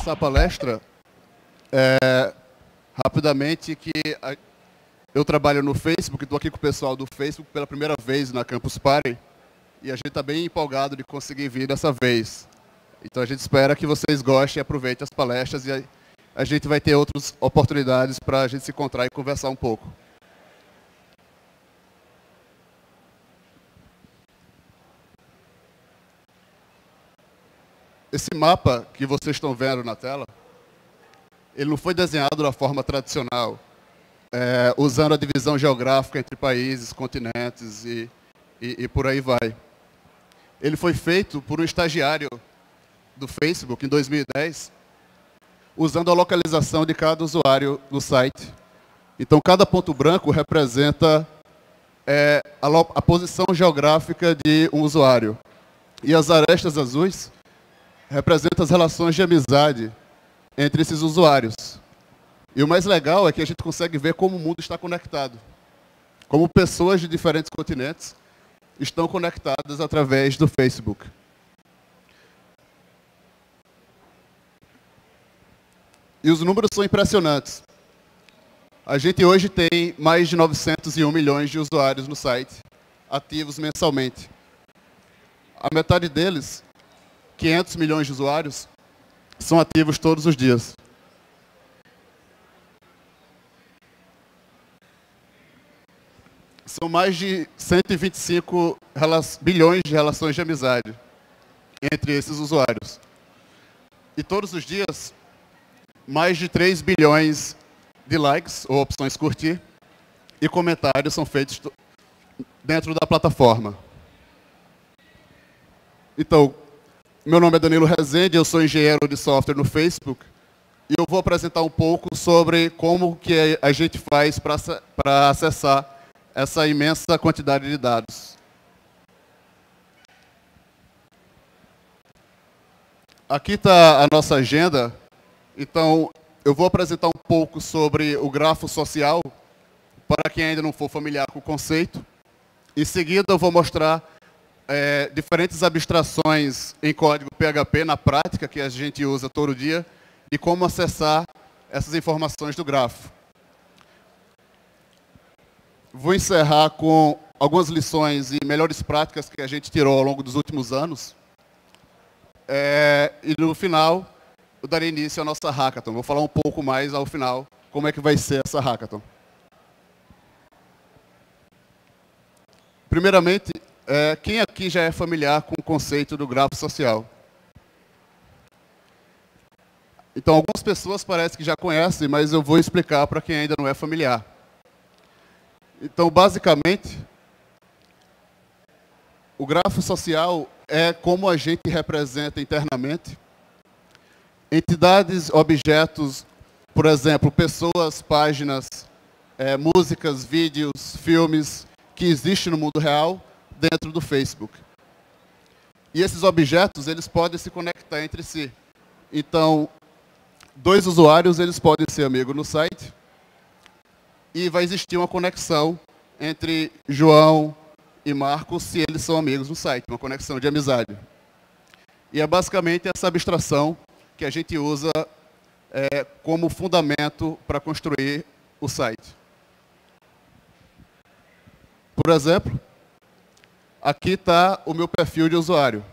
começar a palestra, rapidamente, eu trabalho no Facebook, estou aqui com o pessoal do Facebook pela primeira vez na Campus Party, e a gente está bem empolgado de conseguir vir dessa vez. Então a gente espera que vocês gostem e aproveitem as palestras, e a gente vai ter outras oportunidades para a gente se encontrar e conversar um pouco. Esse mapa que vocês estão vendo na tela, ele não foi desenhado da forma tradicional, usando a divisão geográfica entre países, continentes e por aí vai. Ele foi feito por um estagiário do Facebook em 2010, usando a localização de cada usuário no site. Então, cada ponto branco representa a posição geográfica de um usuário. E as arestas azuis representam as relações de amizade entre esses usuários. E o mais legal é que a gente consegue ver como o mundo está conectado. Como pessoas de diferentes continentes estão conectadas através do Facebook. E os números são impressionantes. A gente hoje tem mais de 901 milhões de usuários no site, ativos mensalmente. A metade deles, 500 milhões de usuários, são ativos todos os dias. São mais de 125 bilhões de relações de amizade entre esses usuários. E todos os dias, mais de 3 bilhões de likes, ou opções curtir, e comentários são feitos dentro da plataforma. Então, meu nome é Danilo Rezende, eu sou engenheiro de software no Facebook, e eu vou apresentar um pouco sobre como que a gente faz para acessar essa imensa quantidade de dados. Aqui está a nossa agenda. Então, eu vou apresentar um pouco sobre o grafo social, para quem ainda não for familiar com o conceito. Em seguida, eu vou mostrar diferentes abstrações em código PHP na prática, que a gente usa todo dia, e como acessar essas informações do grafo. Vou encerrar com algumas lições e melhores práticas que a gente tirou ao longo dos últimos anos. E no final, eu darei início à nossa hackathon. Vou falar um pouco mais ao final como é que vai ser essa hackathon. Primeiramente, quem aqui já é familiar com o conceito do grafo social? Então, algumas pessoas parecem que já conhecem, mas eu vou explicar para quem ainda não é familiar. Então, basicamente, o grafo social é como a gente representa internamente entidades, objetos, por exemplo, pessoas, páginas, músicas, vídeos, filmes, que existem no mundo real dentro do Facebook. E esses objetos, eles podem se conectar entre si. Então, dois usuários, eles podem ser amigos no site, e vai existir uma conexão entre João e Marcos, se eles são amigos no site, uma conexão de amizade. E é basicamente essa abstração que a gente usa como fundamento para construir o site. Por exemplo, aqui está o meu perfil de usuário.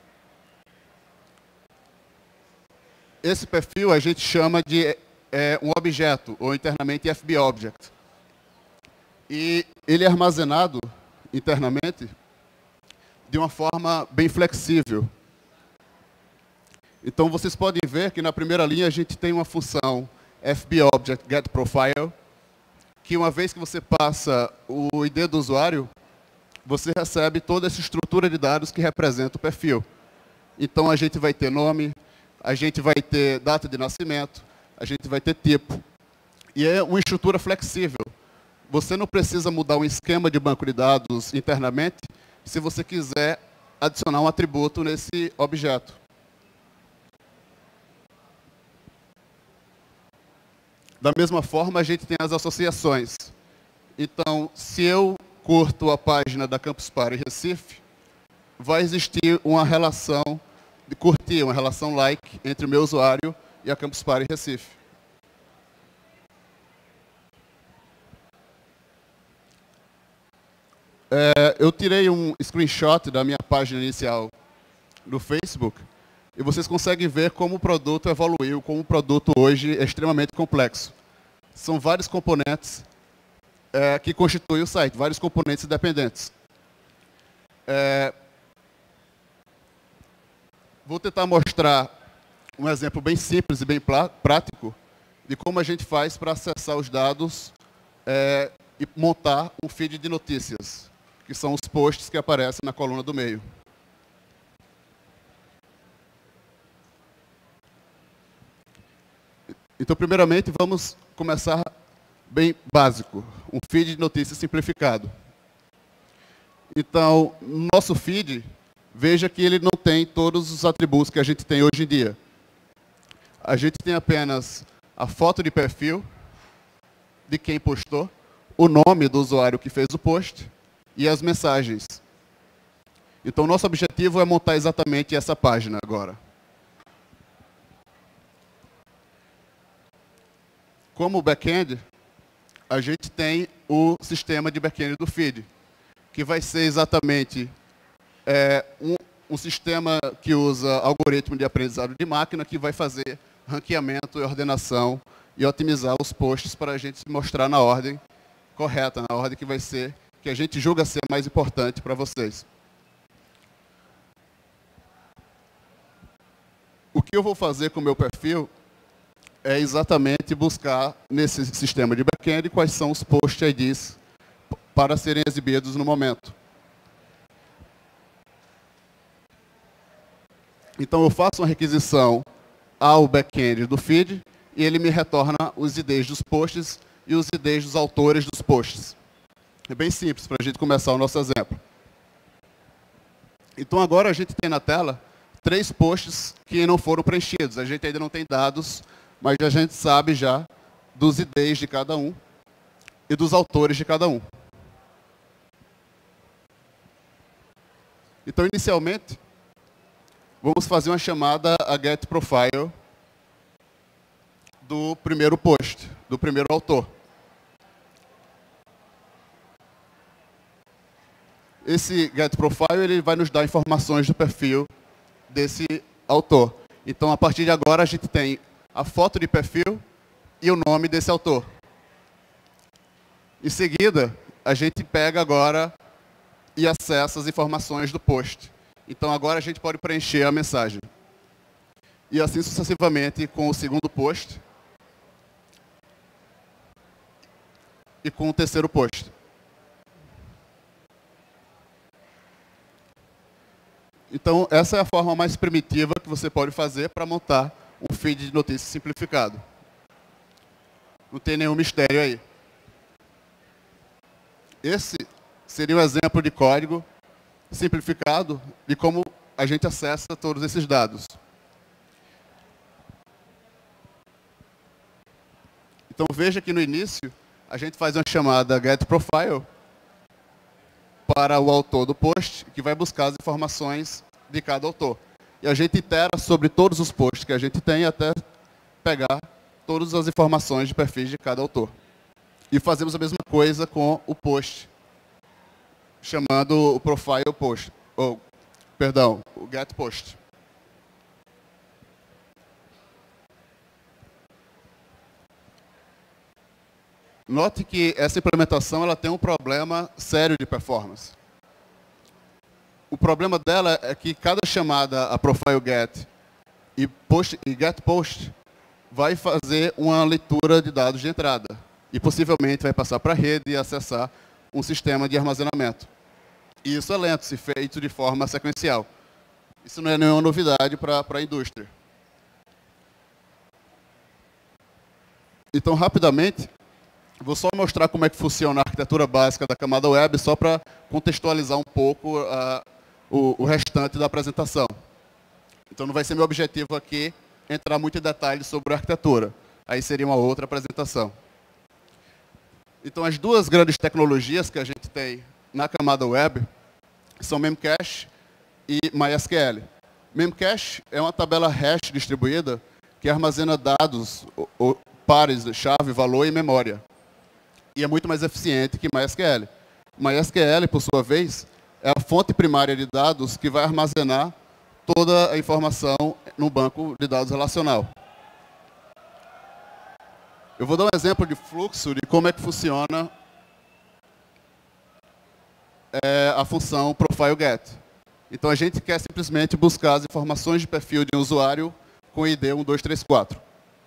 Esse perfil a gente chama de um objeto, ou internamente FB Object. E ele é armazenado internamente de uma forma bem flexível. Então, vocês podem ver que na primeira linha a gente tem uma função FB Object getProfile, que uma vez que você passa o ID do usuário, você recebe toda essa estrutura de dados que representa o perfil. Então, a gente vai ter nome, a gente vai ter data de nascimento, a gente vai ter tipo. E é uma estrutura flexível. Você não precisa mudar um esquema de banco de dados internamente se você quiser adicionar um atributo nesse objeto. Da mesma forma, a gente tem as associações. Então, se eu curto a página da Campus Party Recife, vai existir uma relação de curtir, uma relação like entre o meu usuário e a Campus Party Recife. Eu tirei um screenshot da minha página inicial do Facebook e vocês conseguem ver como o produto evoluiu, como o produto hoje é extremamente complexo. São vários componentes que constituem o site, vários componentes independentes. Vou tentar mostrar um exemplo bem simples e bem prático de como a gente faz para acessar os dados e montar um feed de notícias, que são os posts que aparecem na coluna do meio. Então, primeiramente, vamos começar bem básico, um feed de notícias simplificado. Então, no nosso feed, veja que ele não tem todos os atributos que a gente tem hoje em dia. A gente tem apenas a foto de perfil de quem postou, o nome do usuário que fez o post e as mensagens. Então, nosso objetivo é montar exatamente essa página agora. Como back-end, a gente tem o sistema de back-end do feed, que vai ser exatamente um sistema que usa algoritmo de aprendizado de máquina, que vai fazer ranqueamento e ordenação e otimizar os posts para a gente mostrar na ordem correta, na ordem que a gente julga ser mais importante para vocês. O que eu vou fazer com o meu perfil é exatamente buscar nesse sistema de back-end quais são os post IDs para serem exibidos no momento. Então, eu faço uma requisição ao back-end do feed e ele me retorna os IDs dos posts e os IDs dos autores dos posts. É bem simples para a gente começar o nosso exemplo. Então, agora a gente tem na tela 3 posts que não foram preenchidos. A gente ainda não tem dados, mas a gente sabe já dos IDs de cada um e dos autores de cada um. Então, inicialmente, vamos fazer uma chamada a getProfile do primeiro post, do primeiro autor. Esse getProfile ele vai nos dar informações do perfil desse autor. Então, a partir de agora, a gente tem a foto de perfil e o nome desse autor. Em seguida, a gente pega agora e acessa as informações do post. Então, agora a gente pode preencher a mensagem. E assim sucessivamente com o segundo post e com o terceiro post. Então, essa é a forma mais primitiva que você pode fazer para montar um feed de notícias simplificado. Não tem nenhum mistério aí. Esse seria um exemplo de código simplificado de como a gente acessa todos esses dados. Então, veja que no início, a gente faz uma chamada getProfile para o autor do post, que vai buscar as informações de cada autor. E a gente itera sobre todos os posts que a gente tem até pegar todas as informações de perfis de cada autor. E fazemos a mesma coisa com o post, chamando o profile post, o get post. Note que essa implementação ela tem um problema sério de performance. O problema dela é que cada chamada a profile get e get post vai fazer uma leitura de dados de entrada e possivelmente vai passar para a rede e acessar um sistema de armazenamento. E isso é lento, se feito de forma sequencial. Isso não é nenhuma novidade para a indústria. Então, rapidamente, vou só mostrar como é que funciona a arquitetura básica da camada web, só para contextualizar um pouco o restante da apresentação. Então, não vai ser meu objetivo aqui entrar muito em detalhes sobre a arquitetura. Aí seria uma outra apresentação. Então, as duas grandes tecnologias que a gente tem na camada web são Memcache e MySQL. Memcache é uma tabela hash distribuída que armazena dados, ou pares, chave, valor e memória. E é muito mais eficiente que MySQL. MySQL, por sua vez, é a fonte primária de dados que vai armazenar toda a informação no banco de dados relacional. Eu vou dar um exemplo de fluxo de como é que funciona a função ProfileGet. Então, a gente quer simplesmente buscar as informações de perfil de um usuário com ID 1234.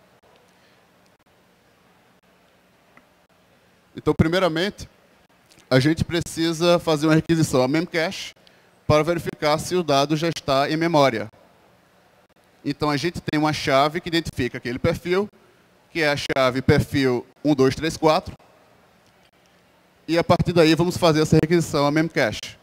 Então, primeiramente, a gente precisa fazer uma requisição a Memcache para verificar se o dado já está em memória. Então, a gente tem uma chave que identifica aquele perfil, que é a chave perfil 1234, e a partir daí vamos fazer essa requisição a Memcache.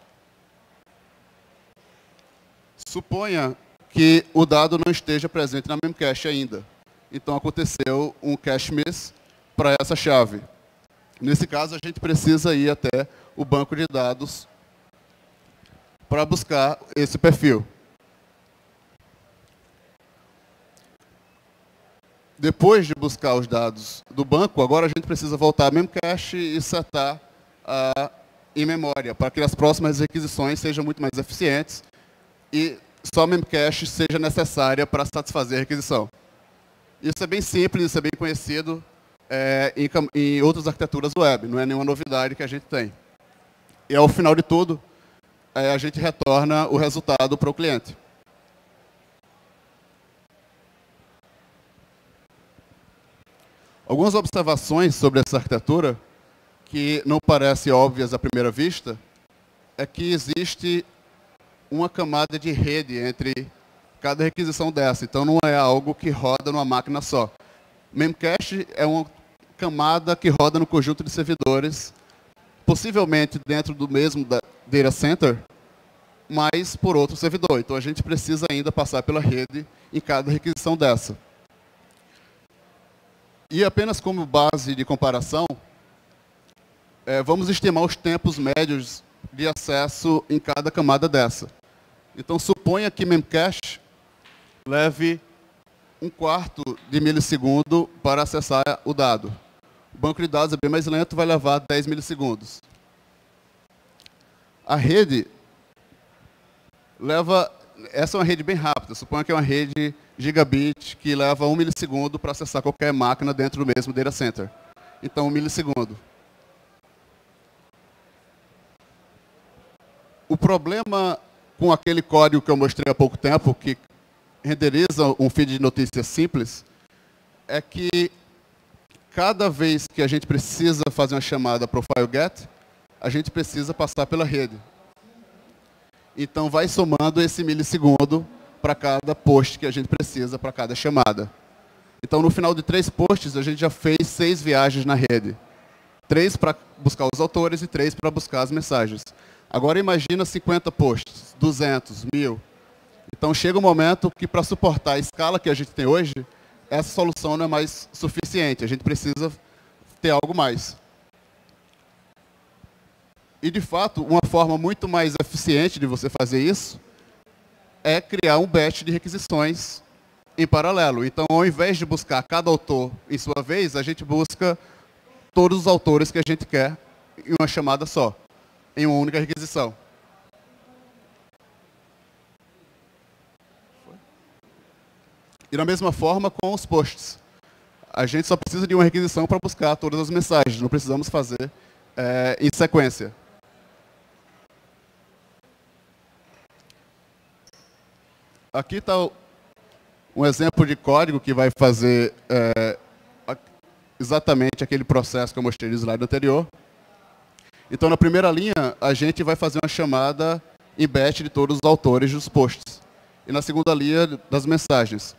Suponha que o dado não esteja presente na Memcache ainda. Então, aconteceu um cache miss para essa chave. Nesse caso, a gente precisa ir até o banco de dados para buscar esse perfil. Depois de buscar os dados do banco, agora a gente precisa voltar a Memcache e setar em memória, para que as próximas requisições sejam muito mais eficientes e só a Memcache seja necessária para satisfazer a requisição. Isso é bem simples, isso é bem conhecido em outras arquiteturas web, não é nenhuma novidade que a gente tem. E ao final de tudo, a gente retorna o resultado para o cliente. Algumas observações sobre essa arquitetura, que não parecem óbvias à primeira vista, é que existe uma camada de rede entre cada requisição dessa. Então, não é algo que roda numa máquina só. Memcache é uma camada que roda no conjunto de servidores, possivelmente dentro do mesmo data center, mas por outro servidor. Então, a gente precisa ainda passar pela rede em cada requisição dessa. E apenas como base de comparação, vamos estimar os tempos médios de acesso em cada camada dessa. Então, suponha que Memcache leve 1/4 de milissegundo para acessar o dado. O banco de dados é bem mais lento, vai levar 10 milissegundos. A rede leva... Essa é uma rede bem rápida. Suponha que é uma rede gigabit que leva 1 milissegundo para acessar qualquer máquina dentro do mesmo data center. Então, 1 milissegundo. O problema com aquele código que eu mostrei há pouco tempo, que renderiza um feed de notícias simples, é que cada vez que a gente precisa fazer uma chamada ProfileGet, a gente precisa passar pela rede. Então, vai somando esse milissegundo para cada post que a gente precisa, para cada chamada. Então, no final de 3 posts, a gente já fez 6 viagens na rede. 3 para buscar os autores e 3 para buscar as mensagens. Agora, imagina 50 posts, 200, 1000. Então, chega um momento que, para suportar a escala que a gente tem hoje, essa solução não é mais suficiente. A gente precisa ter algo mais. E, de fato, uma forma muito mais eficiente de você fazer isso é criar um batch de requisições em paralelo. Então, ao invés de buscar cada autor em sua vez, a gente busca todos os autores que a gente quer em uma chamada só, em uma única requisição. E da mesma forma com os posts. A gente só precisa de uma requisição para buscar todas as mensagens, não precisamos fazer em sequência. Aqui está um exemplo de código que vai fazer exatamente aquele processo que eu mostrei no slide anterior. Então, na primeira linha, a gente vai fazer uma chamada em batch de todos os autores dos posts. E na segunda linha, das mensagens.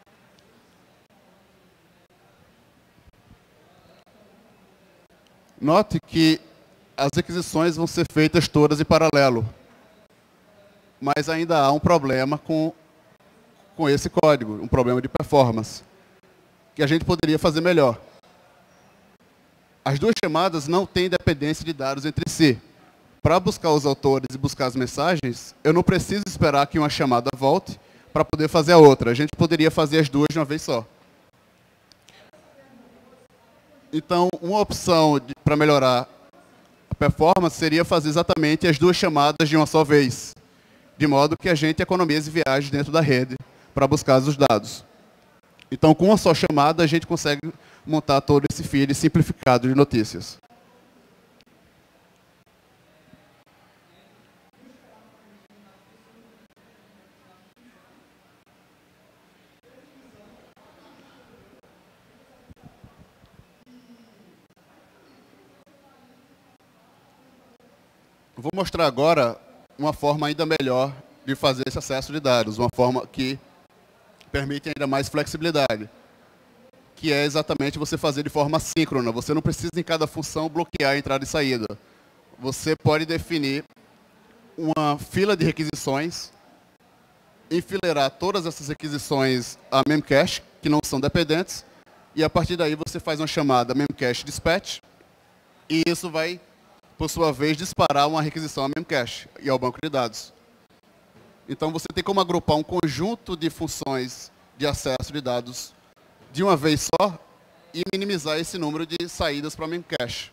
Note que as requisições vão ser feitas todas em paralelo. Mas ainda há um problema com esse código, um problema de performance, que a gente poderia fazer melhor. As duas chamadas não têm dependência de dados entre si. Para buscar os autores e buscar as mensagens, eu não preciso esperar que uma chamada volte para poder fazer a outra. A gente poderia fazer as duas de uma vez só. Então, uma opção para melhorar a performance seria fazer exatamente as duas chamadas de uma só vez, de modo que a gente economize viagens dentro da rede para buscar os dados. Então, com uma só chamada, a gente consegue montar todo esse feed simplificado de notícias. Vou mostrar agora uma forma ainda melhor de fazer esse acesso de dados, uma forma que permite ainda mais flexibilidade, que é exatamente você fazer de forma síncrona. Você não precisa, em cada função, bloquear a entrada e saída. Você pode definir uma fila de requisições, enfileirar todas essas requisições a Memcache, que não são dependentes, e a partir daí você faz uma chamada Memcache Dispatch, e isso vai, por sua vez, disparar uma requisição a Memcache e ao banco de dados. Então, você tem como agrupar um conjunto de funções de acesso de dados de uma vez só e minimizar esse número de saídas para a Memcache.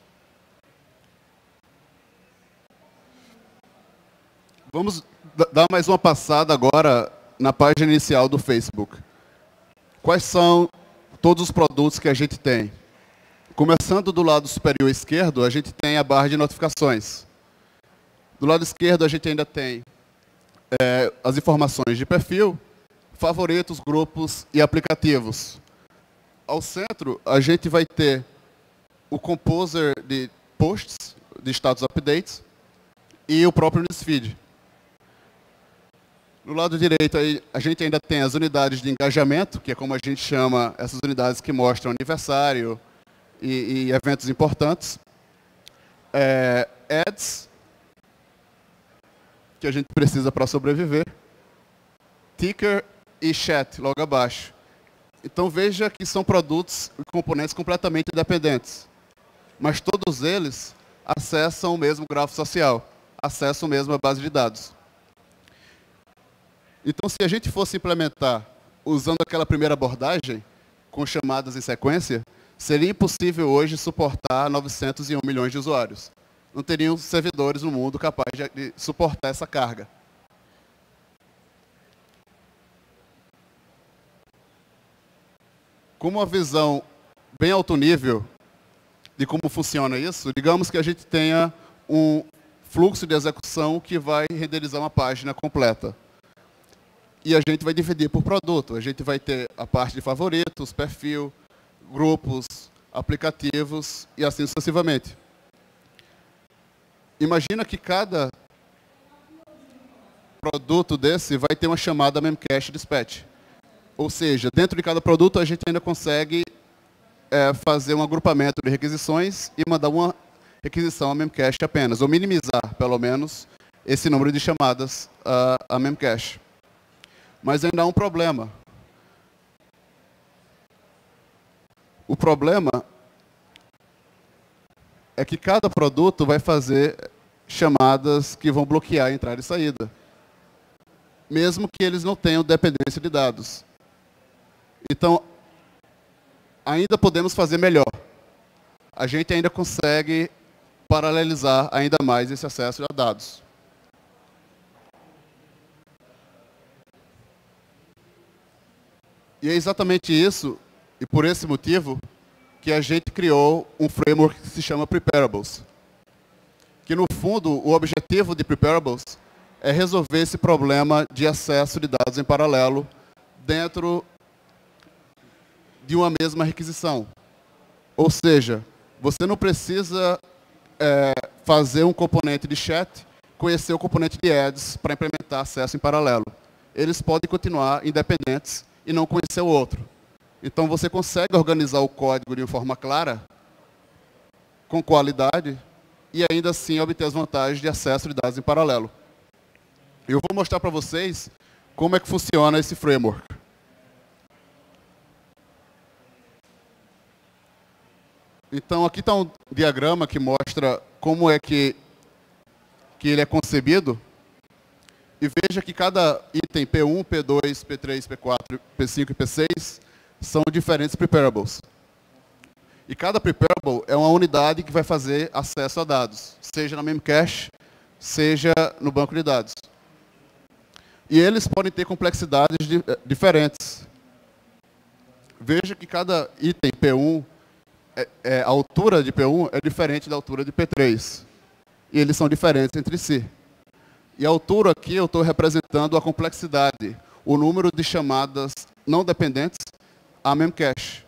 Vamos dar mais uma passada agora na página inicial do Facebook. Quais são todos os produtos que a gente tem? Começando do lado superior esquerdo, a gente tem a barra de notificações. Do lado esquerdo, a gente ainda tem as informações de perfil, favoritos, grupos e aplicativos. Ao centro, a gente vai ter o Composer de posts, de status updates, e o próprio newsfeed. No lado direito, a gente ainda tem as unidades de engajamento, que é como a gente chama essas unidades que mostram aniversário e eventos importantes. Ads, que a gente precisa para sobreviver. Ticker e chat, logo abaixo. Então, veja que são produtos e componentes completamente independentes. Mas todos eles acessam o mesmo grafo social, acessam mesmo a base de dados. Então, se a gente fosse implementar usando aquela primeira abordagem, com chamadas em sequência, seria impossível hoje suportar 901 milhões de usuários. Não teriam servidores no mundo capazes de suportar essa carga. Com uma visão bem alto nível de como funciona isso, digamos que a gente tenha um fluxo de execução que vai renderizar uma página completa. E a gente vai dividir por produto. A gente vai ter a parte de favoritos, perfil, grupos, aplicativos e assim sucessivamente. Imagina que cada produto desse vai ter uma chamada Memcache Dispatch. Ou seja, dentro de cada produto a gente ainda consegue fazer um agrupamento de requisições e mandar uma requisição a Memcache apenas, ou minimizar, pelo menos, esse número de chamadas a Memcache. Mas ainda há um problema. O problema é que cada produto vai fazer chamadas que vão bloquear a entrada e saída, mesmo que eles não tenham dependência de dados. Então, ainda podemos fazer melhor. A gente ainda consegue paralelizar ainda mais esse acesso a dados. E é exatamente isso, e por esse motivo, que a gente criou um framework que se chama Preparables. Que, no fundo, o objetivo de Preparables é resolver esse problema de acesso de dados em paralelo dentro de uma mesma requisição. Ou seja, você não precisa fazer um componente de chat, conhecer o componente de ads para implementar acesso em paralelo. Eles podem continuar independentes e não conhecer o outro. Então, você consegue organizar o código de uma forma clara, com qualidade, e ainda assim obter as vantagens de acesso de dados em paralelo. Eu vou mostrar para vocês como é que funciona esse framework. Então, aqui está um diagrama que mostra como é que ele é concebido. E veja que cada item P1, P2, P3, P4, P5 e P6 são diferentes preparables. E cada preparable é uma unidade que vai fazer acesso a dados, seja na Memcache, seja no banco de dados. E eles podem ter complexidades diferentes. Veja que cada item P1, a altura de P1 é diferente da altura de P3. E eles são diferentes entre si. E a altura aqui eu estou representando a complexidade, o número de chamadas não dependentes a Memcache.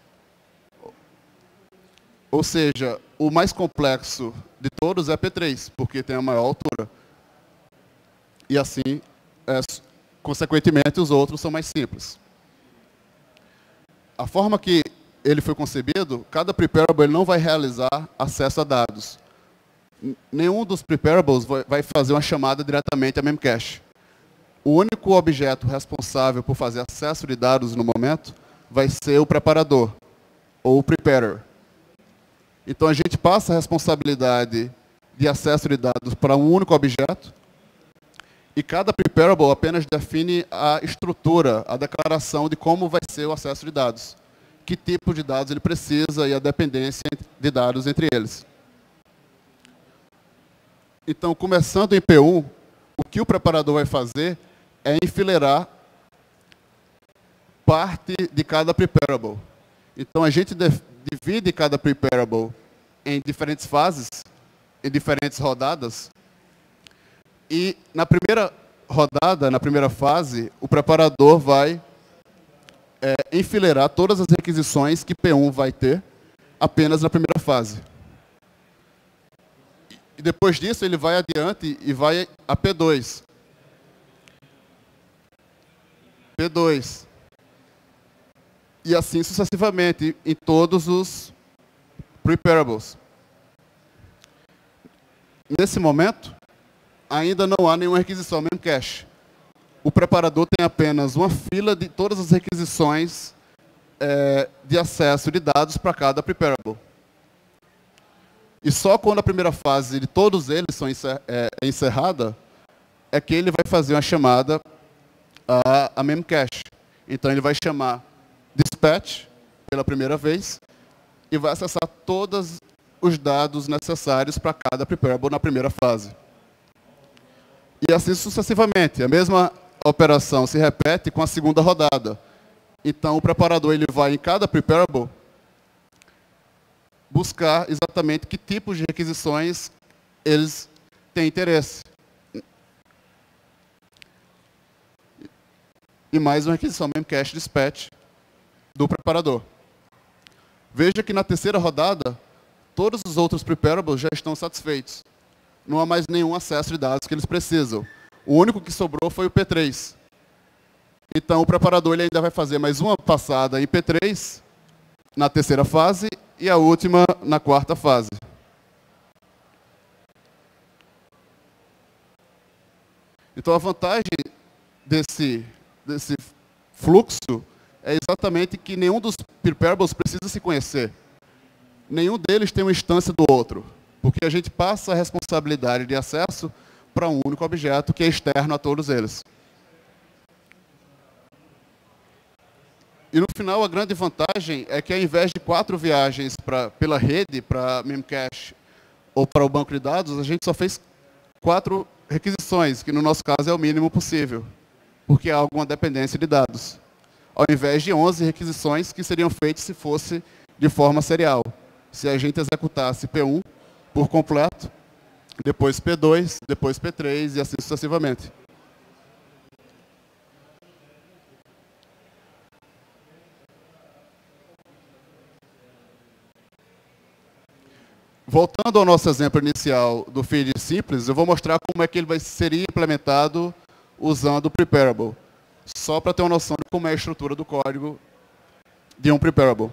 Ou seja, o mais complexo de todos é P3, porque tem a maior altura. E assim, consequentemente, os outros são mais simples. A forma que ele foi concebido, cada preparable ele não vai realizar acesso a dados. Nenhum dos preparables vai fazer uma chamada diretamente a Memcache. O único objeto responsável por fazer acesso de dados no momento vai ser o preparador, ou o preparer. Então, a gente passa a responsabilidade de acesso de dados para um único objeto, e cada preparable apenas define a estrutura, a declaração de como vai ser o acesso de dados, que tipo de dados ele precisa e a dependência de dados entre eles. Então, começando em P1, o que o preparador vai fazer é enfileirar parte de cada preparable. Então, a gente divide cada preparable em diferentes fases, em diferentes rodadas. E na primeira rodada, na primeira fase, o preparador vai enfileirar todas as requisições que P1 vai ter apenas na primeira fase. E depois disso, ele vai adiante e vai a P2. P2. E assim sucessivamente, em todos os preparables. Nesse momento, ainda não há nenhuma requisição Memcache. O preparador tem apenas uma fila de todas as requisições de acesso de dados para cada preparable. E só quando a primeira fase de todos eles é encerrada, é que ele vai fazer uma chamada a Memcache. Então, ele vai chamar dispatch pela primeira vez e vai acessar todos os dados necessários para cada preparable na primeira fase. E assim sucessivamente. A mesma operação se repete com a segunda rodada. Então, o preparador ele vai em cada preparable buscar exatamente que tipos de requisições eles têm interesse. E mais uma requisição Memcache dispatch do preparador. Veja que na terceira rodada, todos os outros preparables já estão satisfeitos. Não há mais nenhum acesso de dados que eles precisam. O único que sobrou foi o P3. Então, o preparador ele ainda vai fazer mais uma passada em P3, na terceira fase, e a última na quarta fase. Então, a vantagem desse fluxo é exatamente que nenhum dos preparables precisa se conhecer. Nenhum deles tem uma instância do outro, porque a gente passa a responsabilidade de acesso para um único objeto que é externo a todos eles. E no final, a grande vantagem é que ao invés de 4 viagens pela rede, para Memcache ou para o banco de dados, a gente só fez 4 requisições, que no nosso caso é o mínimo possível, porque há alguma dependência de dados. Ao invés de 11 requisições que seriam feitas se fosse de forma serial. Se a gente executasse P1 por completo, depois P2, depois P3 e assim sucessivamente. Voltando ao nosso exemplo inicial do feed simples, eu vou mostrar como é que ele seria implementado usando o preparable, só para ter uma noção de como é a estrutura do código de um preparable.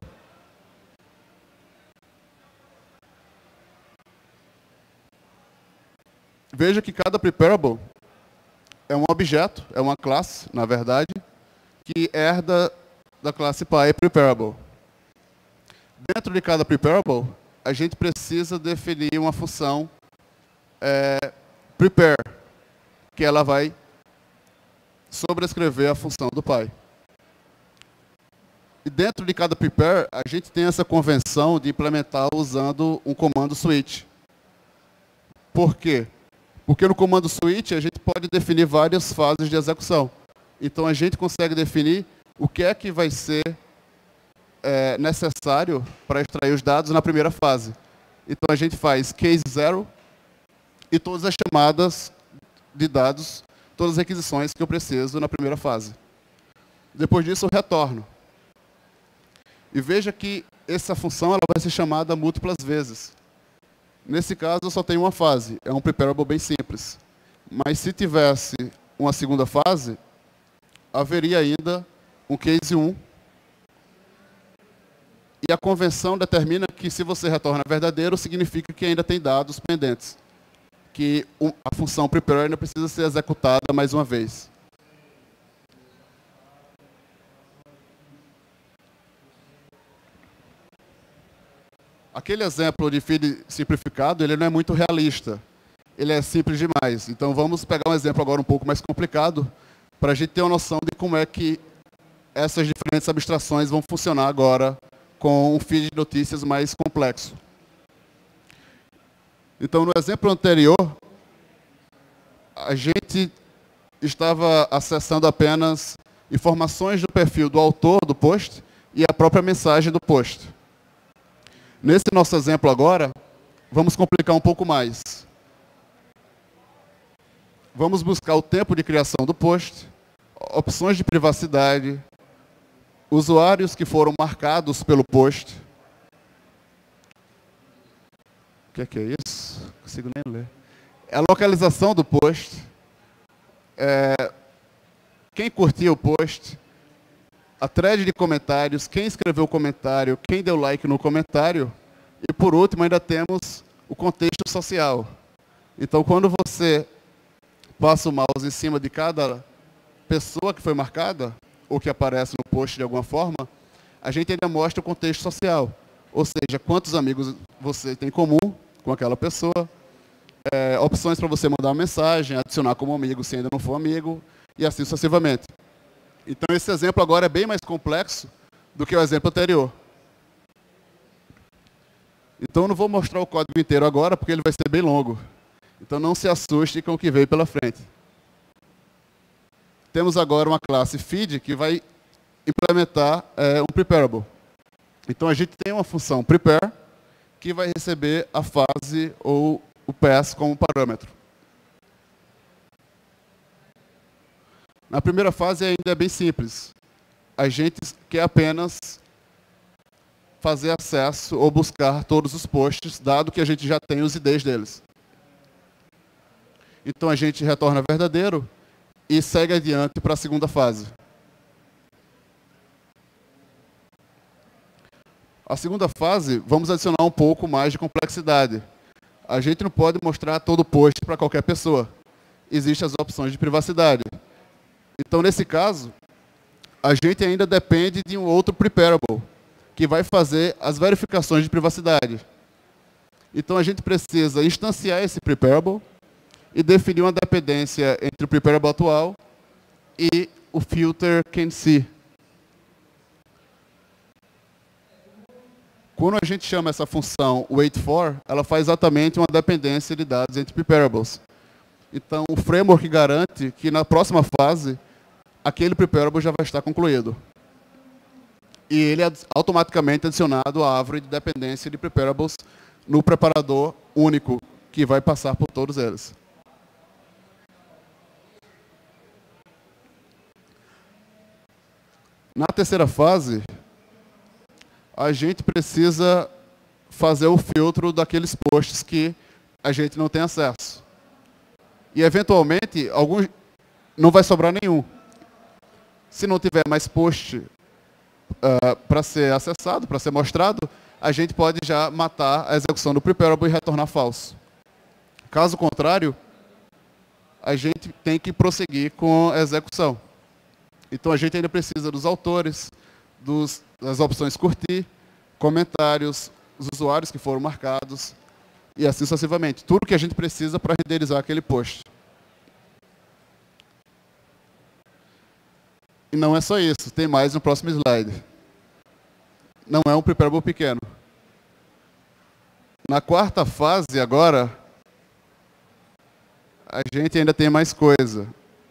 Veja que cada preparable é um objeto, é uma classe, na verdade, que herda da classe PyPreparable. Dentro de cada preparable, a gente precisa definir uma função prepare, que ela vai sobrescrever a função do pai. E dentro de cada prepare, a gente tem essa convenção de implementar usando um comando switch. Por quê? Porque no comando switch a gente pode definir várias fases de execução. Então a gente consegue definir o que é que vai ser necessário para extrair os dados na primeira fase. Então a gente faz case 0 e todas as chamadas de dados, todas as requisições que eu preciso na primeira fase. Depois disso eu retorno. E veja que essa função ela vai ser chamada múltiplas vezes. Nesse caso, eu só tenho uma fase. É um preparable bem simples. Mas se tivesse uma segunda fase, haveria ainda um case 1. E a convenção determina que se você retorna verdadeiro, significa que ainda tem dados pendentes. Que a função prepare ainda precisa ser executada mais uma vez. Aquele exemplo de feed simplificado, ele não é muito realista. Ele é simples demais. Então vamos pegar um exemplo agora um pouco mais complicado, para a gente ter uma noção de como é que essas diferentes abstrações vão funcionar agora com um feed de notícias mais complexo. Então, no exemplo anterior, a gente estava acessando apenas informações do perfil do autor do post e a própria mensagem do post. Nesse nosso exemplo agora, vamos complicar um pouco mais. Vamos buscar o tempo de criação do post, opções de privacidade, usuários que foram marcados pelo post. O que é isso? Não consigo nem ler. É a localização do post, quem curtiu o post, a thread de comentários, quem escreveu o comentário, quem deu like no comentário, e por último ainda temos o contexto social. Então quando você passa o mouse em cima de cada pessoa que foi marcada, ou que aparece no post de alguma forma, a gente ainda mostra o contexto social. Ou seja, quantos amigos você tem em comum com aquela pessoa, opções para você mandar uma mensagem, adicionar como amigo se ainda não for amigo, e assim sucessivamente. Então esse exemplo agora é bem mais complexo do que o exemplo anterior. Então eu não vou mostrar o código inteiro agora, porque ele vai ser bem longo. Então não se assuste com o que veio pela frente. Temos agora uma classe feed que vai implementar um preparable. Então a gente tem uma função prepare que vai receber a fase ou o pass como parâmetro. Na primeira fase ainda é bem simples. A gente quer apenas fazer acesso ou buscar todos os posts, dado que a gente já tem os IDs deles. Então a gente retorna verdadeiro e segue adiante para a segunda fase. A segunda fase, vamos adicionar um pouco mais de complexidade. A gente não pode mostrar todo o post para qualquer pessoa. Existem as opções de privacidade. Então, nesse caso, a gente ainda depende de um outro preparable, que vai fazer as verificações de privacidade. Então, a gente precisa instanciar esse preparable e definir uma dependência entre o preparable atual e o filter can see. Quando a gente chama essa função wait for, ela faz exatamente uma dependência de dados entre preparables. Então, o framework garante que na próxima fase, aquele preparable já vai estar concluído. E ele é automaticamente adicionado à árvore de dependência de preparables no preparador único, que vai passar por todos eles. Na terceira fase, a gente precisa fazer o filtro daqueles posts que a gente não tem acesso. E, eventualmente, não vai sobrar nenhum. Se não tiver mais post para ser acessado, para ser mostrado, a gente pode já matar a execução do preparable e retornar falso. Caso contrário, a gente tem que prosseguir com a execução. Então, a gente ainda precisa dos autores, das opções curtir, comentários, os usuários que foram marcados, e assim sucessivamente. Tudo que a gente precisa para renderizar aquele post. E não é só isso, tem mais no próximo slide. Não é um preparable pequeno. Na quarta fase, agora, a gente ainda tem mais coisa.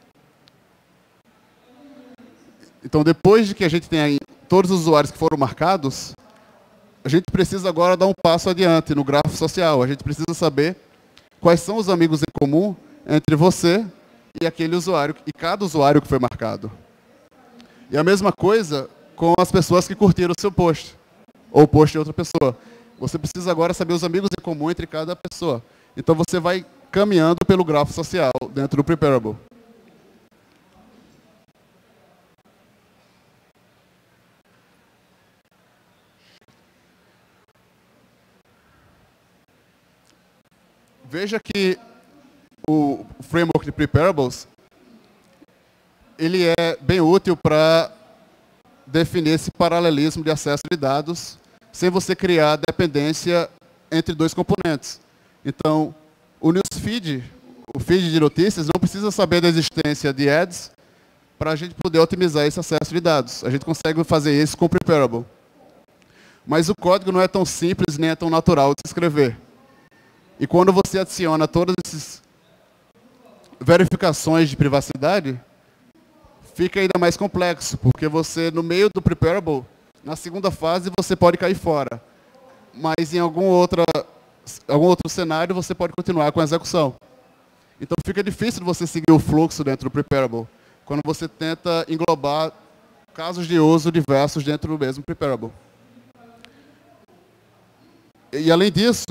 Então, depois de que a gente tem aí todos os usuários que foram marcados, a gente precisa agora dar um passo adiante no grafo social. A gente precisa saber quais são os amigos em comum entre você e aquele usuário, e cada usuário que foi marcado. E a mesma coisa com as pessoas que curtiram o seu post, ou o post de outra pessoa. Você precisa agora saber os amigos em comum entre cada pessoa. Então, você vai caminhando pelo grafo social dentro do Preparable. Veja que o framework de Preparables, ele é bem útil para definir esse paralelismo de acesso de dados sem você criar dependência entre dois componentes. Então, o newsfeed, o feed de notícias, não precisa saber da existência de ads para a gente poder otimizar esse acesso de dados. A gente consegue fazer isso com o Preparable. Mas o código não é tão simples nem é tão natural de se escrever. E quando você adiciona todas essas verificações de privacidade, fica ainda mais complexo, porque você, no meio do Preparable, na segunda fase, você pode cair fora. Mas em algum outro cenário, você pode continuar com a execução. Então, fica difícil de você seguir o fluxo dentro do Preparable, quando você tenta englobar casos de uso diversos dentro do mesmo Preparable. E, além disso,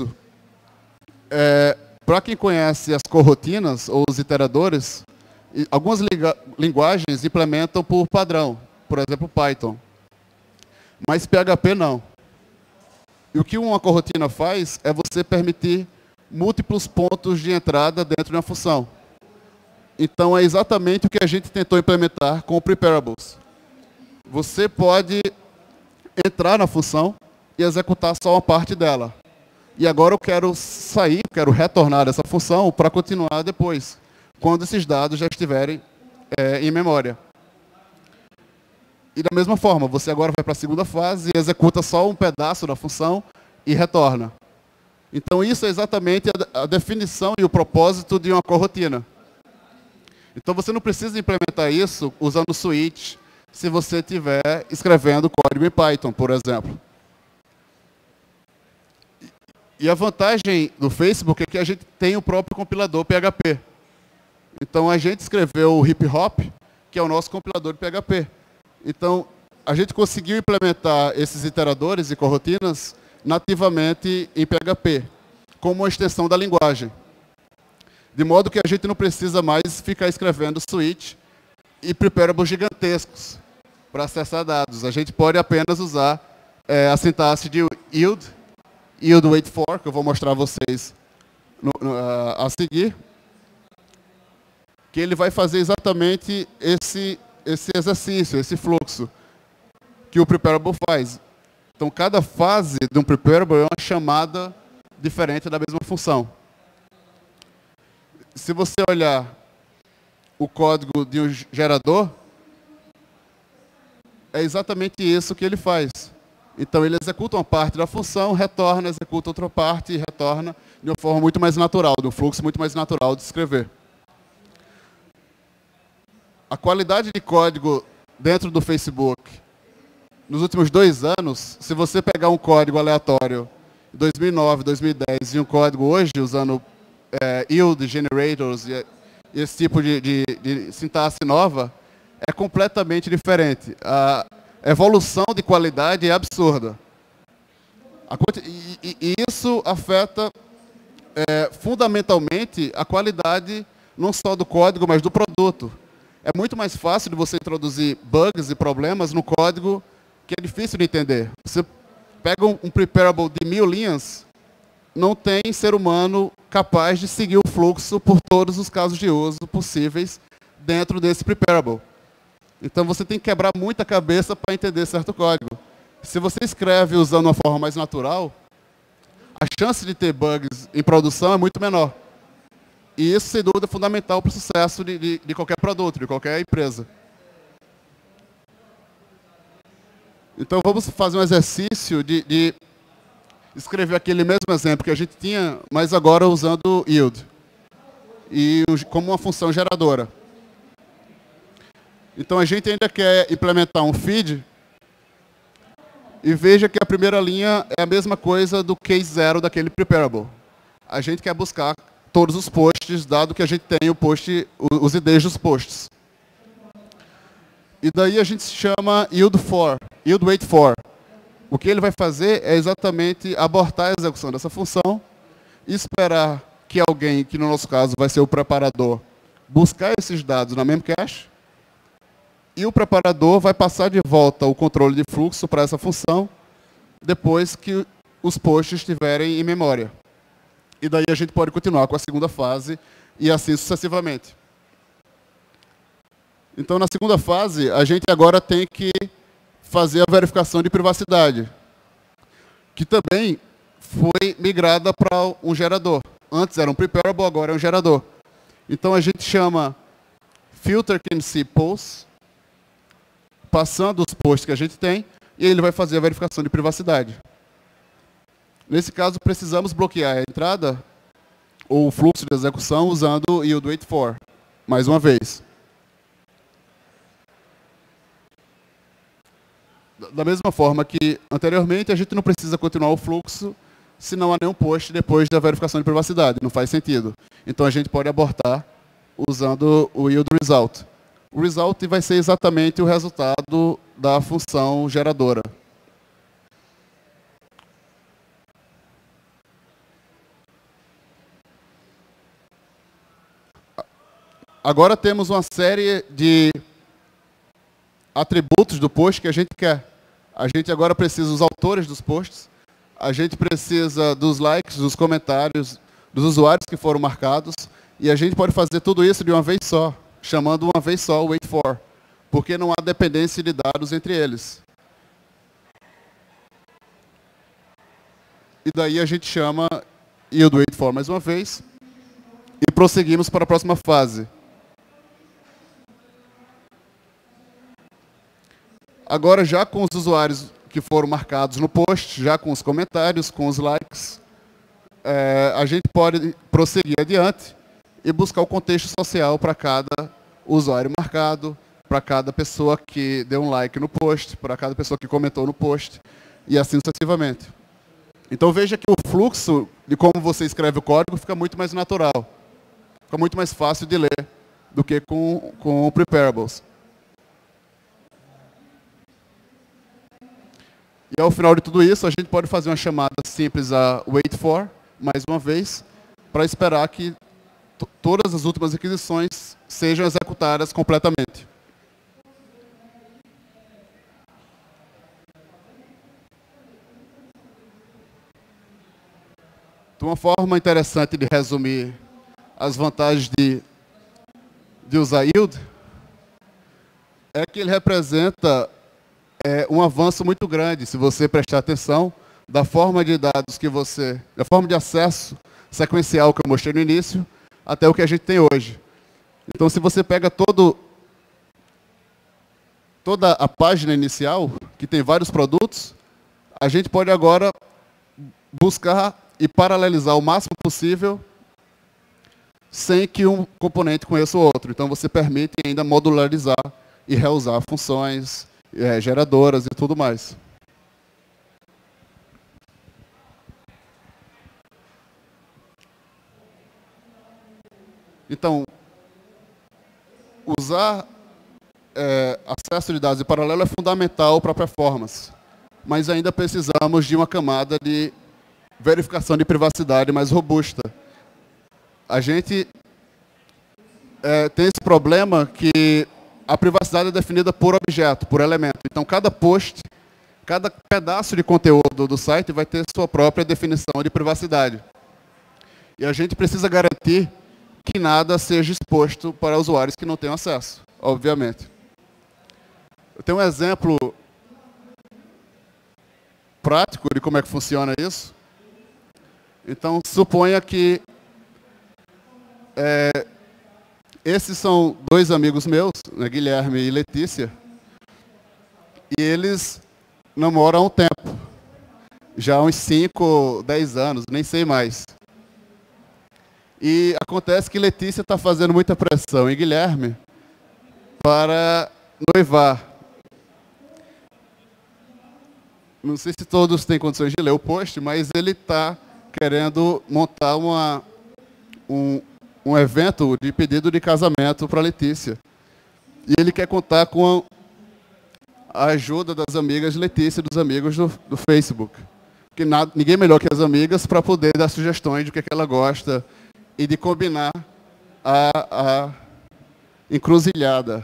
para quem conhece as corrotinas ou os iteradores, algumas linguagens implementam por padrão, por exemplo, Python. Mas PHP não. E o que uma corrotina faz é você permitir múltiplos pontos de entrada dentro de uma função. Então, é exatamente o que a gente tentou implementar com o Preparables. Você pode entrar na função e executar só uma parte dela. E agora eu quero sair, quero retornar dessa função para continuar depois, quando esses dados já estiverem em memória. E da mesma forma, você agora vai para a segunda fase e executa só um pedaço da função e retorna. Então, isso é exatamente a definição e o propósito de uma corrotina. Então, você não precisa implementar isso usando o switch se você estiver escrevendo código em Python, por exemplo. E a vantagem do Facebook é que a gente tem o próprio compilador PHP. Então, a gente escreveu o Hip Hop, que é o nosso compilador de PHP. Então, a gente conseguiu implementar esses iteradores e corrotinas nativamente em PHP, como uma extensão da linguagem. De modo que a gente não precisa mais ficar escrevendo switch e preparables gigantescos para acessar dados. A gente pode apenas usar a sintaxe de yield wait for, que eu vou mostrar a vocês a seguir, que ele vai fazer exatamente esse exercício, esse fluxo que o preparable faz. Então, cada fase de um preparable é uma chamada diferente da mesma função. Se você olhar o código de um gerador, é exatamente isso que ele faz. Então, ele executa uma parte da função, retorna, executa outra parte e retorna de uma forma muito mais natural, de um fluxo muito mais natural de escrever. A qualidade de código dentro do Facebook, nos últimos 2 anos, se você pegar um código aleatório de 2009, 2010 e um código hoje, usando yield generators e esse tipo de sintaxe nova, é completamente diferente. A evolução de qualidade é absurda. E isso afeta fundamentalmente a qualidade não só do código, mas do produto. É muito mais fácil de você introduzir bugs e problemas no código que é difícil de entender. Você pega um preparable de 1000 linhas, não tem ser humano capaz de seguir o fluxo por todos os casos de uso possíveis dentro desse preparable. Então, você tem que quebrar muita cabeça para entender certo código. Se você escreve usando uma forma mais natural, a chance de ter bugs em produção é muito menor. E isso, sem dúvida, é fundamental para o sucesso de qualquer produto, de qualquer empresa. Então, vamos fazer um exercício de escrever aquele mesmo exemplo que a gente tinha, mas agora usando yield, e como uma função geradora. Então, a gente ainda quer implementar um feed, e veja que a primeira linha é a mesma coisa do case 0 daquele preparable. A gente quer buscar todos os posts, dado que a gente tem o post, os IDs dos posts. E daí a gente chama yield wait for. O que ele vai fazer é exatamente abortar a execução dessa função, esperar que alguém, que no nosso caso vai ser o preparador, buscar esses dados na memcache, e o preparador vai passar de volta o controle de fluxo para essa função, depois que os posts estiverem em memória. E daí a gente pode continuar com a segunda fase, e assim sucessivamente. Então, na segunda fase, a gente agora tem que fazer a verificação de privacidade, que também foi migrada para um gerador. Antes era um preparable, agora é um gerador. Então, a gente chama filter can see posts, passando os posts que a gente tem, e ele vai fazer a verificação de privacidade. Nesse caso, precisamos bloquear a entrada ou o fluxo de execução usando o yield wait for, mais uma vez. Da mesma forma que anteriormente, a gente não precisa continuar o fluxo se não há nenhum post depois da verificação de privacidade. Não faz sentido. Então, a gente pode abortar usando o yield result. O result vai ser exatamente o resultado da função geradora. Agora temos uma série de atributos do post que a gente quer. A gente agora precisa dos autores dos posts, a gente precisa dos likes, dos comentários, dos usuários que foram marcados, e a gente pode fazer tudo isso de uma vez só, chamando uma vez só o wait for, porque não há dependência de dados entre eles. E daí a gente chama yield wait for mais uma vez, e prosseguimos para a próxima fase. Agora, já com os usuários que foram marcados no post, já com os comentários, com os likes, a gente pode prosseguir adiante e buscar o contexto social para cada usuário marcado, para cada pessoa que deu um like no post, para cada pessoa que comentou no post, e assim sucessivamente. Então, veja que o fluxo de como você escreve o código fica muito mais natural, fica muito mais fácil de ler do que com preparables. E ao final de tudo isso, a gente pode fazer uma chamada simples a wait for, mais uma vez, para esperar que todas as últimas requisições sejam executadas completamente. Então, uma forma interessante de resumir as vantagens de usar yield é que ele representa um avanço muito grande, se você prestar atenção, da forma de dados que da forma de acesso sequencial que eu mostrei no início, até o que a gente tem hoje. Então, se você pega toda a página inicial, que tem vários produtos, a gente pode agora buscar e paralelizar o máximo possível sem que um componente conheça o outro. Então, você permite ainda modularizar e reusar funções, geradoras e tudo mais. Então, usar acesso de dados em paralelo é fundamental para a performance, mas ainda precisamos de uma camada de verificação de privacidade mais robusta. A gente tem esse problema que a privacidade é definida por objeto, por elemento. Então, cada post, cada pedaço de conteúdo do site vai ter sua própria definição de privacidade. E a gente precisa garantir que nada seja exposto para usuários que não tenham acesso, obviamente. Eu tenho um exemplo prático de como é que funciona isso. Então, suponha que esses são dois amigos meus, né, Guilherme e Letícia, e eles namoro há um tempo. Já há uns 5, 10 anos, nem sei mais. E acontece que Letícia está fazendo muita pressão em Guilherme para noivar. Não sei se todos têm condições de ler o post, mas ele está querendo montar um evento de pedido de casamento para Letícia. E ele quer contar com a ajuda das amigas de Letícia e dos amigos do Facebook. Porque ninguém melhor que as amigas para poder dar sugestões do que ela gosta e de combinar a encruzilhada.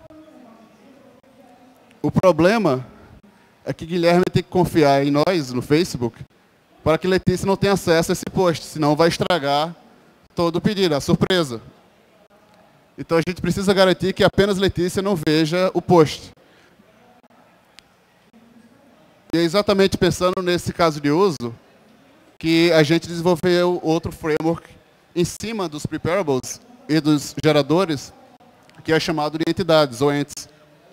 O problema é que Guilherme tem que confiar em nós, no Facebook, para que Letícia não tenha acesso a esse post, senão vai estragar todo o pedido, a surpresa. Então a gente precisa garantir que apenas Letícia não veja o post. E é exatamente pensando nesse caso de uso que a gente desenvolveu outro framework em cima dos preparables e dos geradores, que é chamado de entidades, ou entes.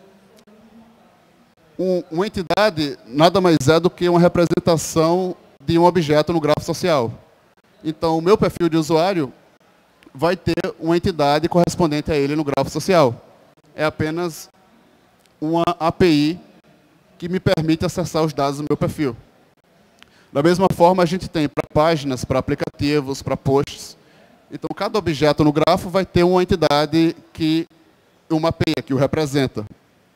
Uma entidade nada mais é do que uma representação de um objeto no grafo social. Então, o meu perfil de usuário vai ter uma entidade correspondente a ele no grafo social. É apenas uma API que me permite acessar os dados do meu perfil. Da mesma forma, a gente tem para páginas, para aplicativos, para posts. Então, cada objeto no grafo vai ter uma entidade uma API que o representa.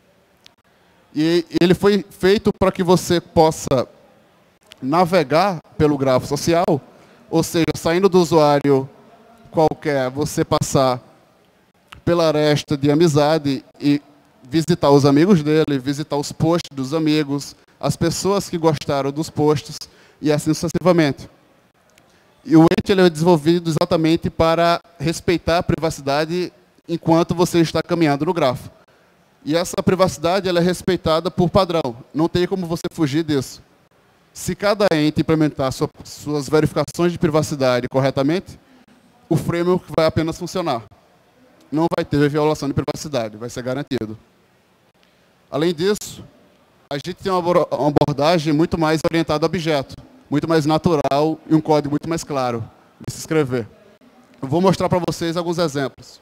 E ele foi feito para que você possa navegar pelo grafo social, ou seja, saindo do usuário qualquer, você passar pela aresta de amizade e visitar os amigos dele, visitar os posts dos amigos, as pessoas que gostaram dos posts, e assim sucessivamente. E o ente ele é desenvolvido exatamente para respeitar a privacidade enquanto você está caminhando no grafo. E essa privacidade ela é respeitada por padrão. Não tem como você fugir disso. Se cada ente implementar suas verificações de privacidade corretamente, o framework vai apenas funcionar. Não vai ter violação de privacidade, vai ser garantido. Além disso, a gente tem uma abordagem muito mais orientada a objeto, muito mais natural e um código muito mais claro de se escrever. Eu vou mostrar para vocês alguns exemplos.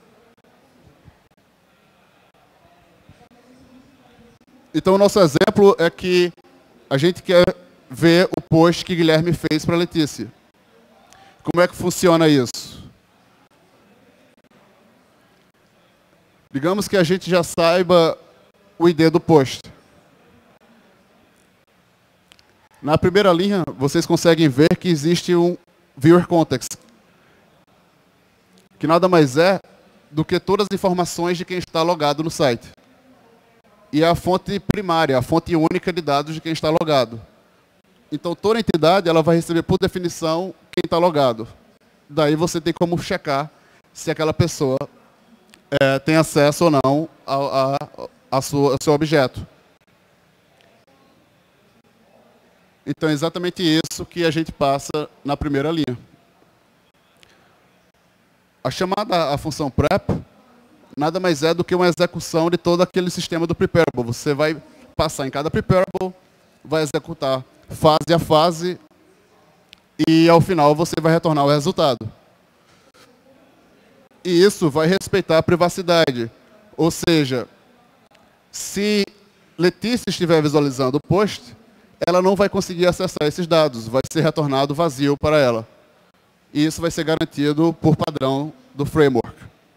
Então, o nosso exemplo é que a gente quer ver o post que Guilherme fez para a Letícia. Como é que funciona isso? Digamos que a gente já saiba o ID do post. Na primeira linha, vocês conseguem ver que existe um viewer context, que nada mais é do que todas as informações de quem está logado no site. E é a fonte primária, a fonte única de dados de quem está logado. Então, toda entidade ela vai receber, por definição, quem está logado. Daí você tem como checar se aquela pessoa tem acesso ou não ao seu objeto. Então, é exatamente isso que a gente passa na primeira linha. A função prep nada mais é do que uma execução de todo aquele sistema do preparable. Você vai passar em cada preparable, vai executar fase a fase e, ao final, você vai retornar o resultado. E isso vai respeitar a privacidade. Ou seja, se Letícia estiver visualizando o post, ela não vai conseguir acessar esses dados, vai ser retornado vazio para ela. E isso vai ser garantido por padrão do framework.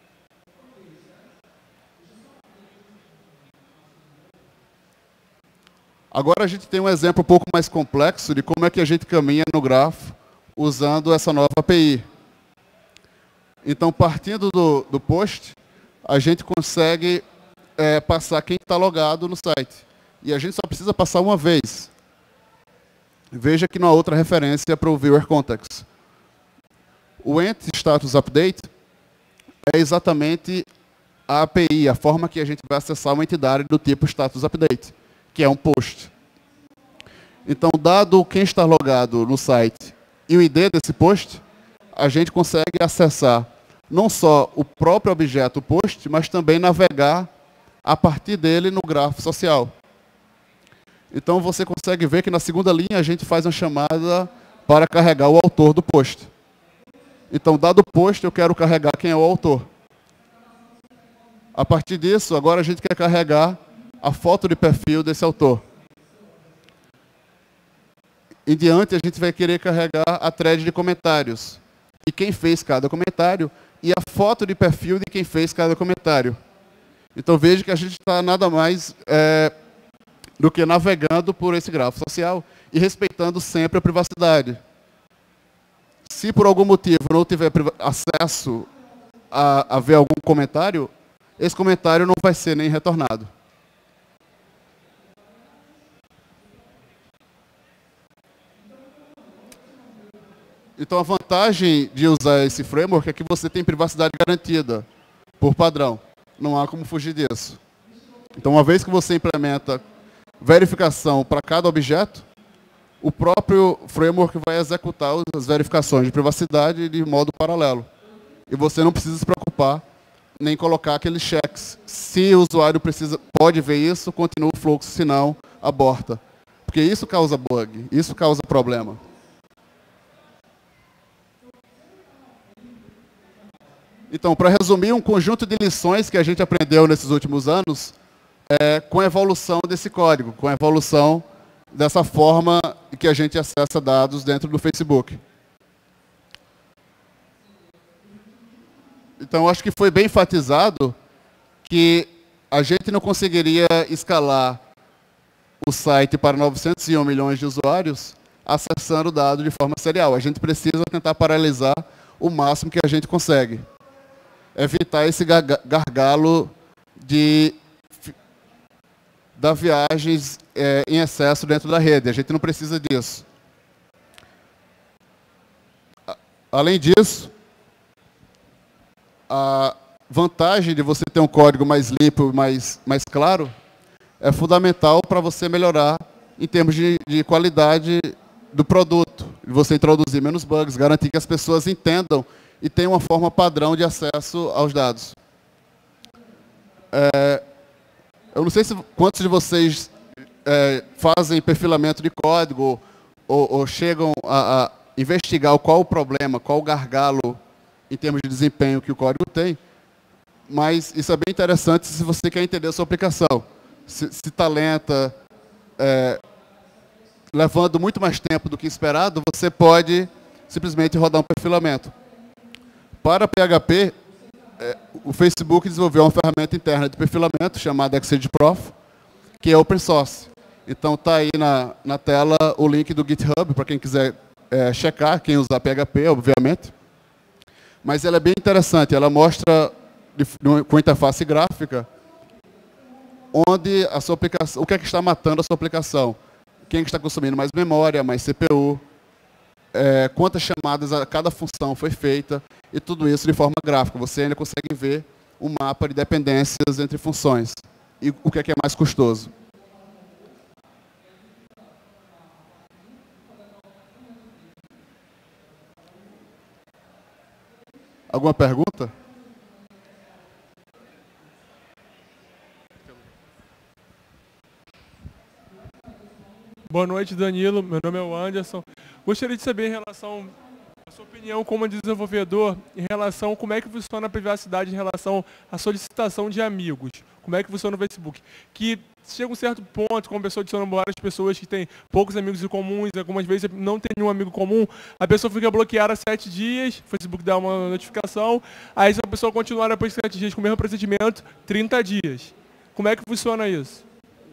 Agora a gente tem um exemplo um pouco mais complexo de como é que a gente caminha no grafo usando essa nova API. Então, partindo do post, a gente consegue passar quem está logado no site. E a gente só precisa passar uma vez. Veja que não há outra referência para o viewer context. O ent status update é exatamente a API, a forma que a gente vai acessar uma entidade do tipo status update, que é um post. Então, dado quem está logado no site e o ID desse post, a gente consegue acessar não só o próprio objeto post, mas também navegar a partir dele no grafo social. Então, você consegue ver que na segunda linha a gente faz uma chamada para carregar o autor do post. Então, dado o post, eu quero carregar quem é o autor. A partir disso, agora a gente quer carregar a foto de perfil desse autor. Em diante, a gente vai querer carregar a thread de comentários. E quem fez cada comentário e a foto de perfil de quem fez cada comentário. Então, veja que a gente está nada mais do que navegando por esse grafo social e respeitando sempre a privacidade. Se por algum motivo não tiver acesso a ver algum comentário, esse comentário não vai ser nem retornado. Então, a vantagem de usar esse framework é que você tem privacidade garantida, por padrão. Não há como fugir disso. Então, uma vez que você implementa verificação para cada objeto, o próprio framework vai executar as verificações de privacidade de modo paralelo. E você não precisa se preocupar nem colocar aqueles checks. Se o usuário pode ver isso, continua o fluxo, senão aborta. Porque isso causa bug, isso causa problema. Então, para resumir, um conjunto de lições que a gente aprendeu nesses últimos anos com a evolução desse código, com a evolução dessa forma que a gente acessa dados dentro do Facebook. Então, acho que foi bem enfatizado que a gente não conseguiria escalar o site para 901 milhões de usuários acessando o dado de forma serial. A gente precisa tentar paralisar o máximo que a gente consegue. Evitar esse gargalo da viagens em excesso dentro da rede. A gente não precisa disso. Além disso, a vantagem de você ter um código mais limpo, mais claro, é fundamental para você melhorar em termos de qualidade do produto. Você introduzir menos bugs, garantir que as pessoas entendam e tenham uma forma padrão de acesso aos dados. Eu não sei quantos de vocês fazem perfilamento de código ou chegam a investigar qual o problema, qual o gargalo em termos de desempenho que o código tem, mas isso é bem interessante se você quer entender a sua aplicação. Se está lenta, levando muito mais tempo do que esperado, você pode simplesmente rodar um perfilamento. Para PHP, o Facebook desenvolveu uma ferramenta interna de perfilamento chamada XageProf, que é open source. Então, está aí na tela o link do GitHub, para quem quiser checar, quem usar PHP, obviamente. Mas ela é bem interessante, ela mostra com interface gráfica onde a sua aplicação, o que é que está matando a sua aplicação. Quem é que está consumindo mais memória, mais CPU, quantas chamadas a cada função foi feita, e tudo isso de forma gráfica. Você ainda consegue ver um mapa de dependências entre funções. E o que é mais custoso. Alguma pergunta? Boa noite, Danilo. Meu nome é o Anderson. Gostaria de saber em relação à sua opinião como desenvolvedor, em relação a como é que funciona a privacidade em relação à solicitação de amigos. Como é que funciona no Facebook? Que chega um certo ponto, como a pessoa adiciona várias pessoas que têm poucos amigos em comuns, algumas vezes não tem nenhum amigo comum, a pessoa fica bloqueada 7 dias, o Facebook dá uma notificação, aí se a pessoa continuar depois de 7 dias com o mesmo procedimento, 30 dias. Como é que funciona isso?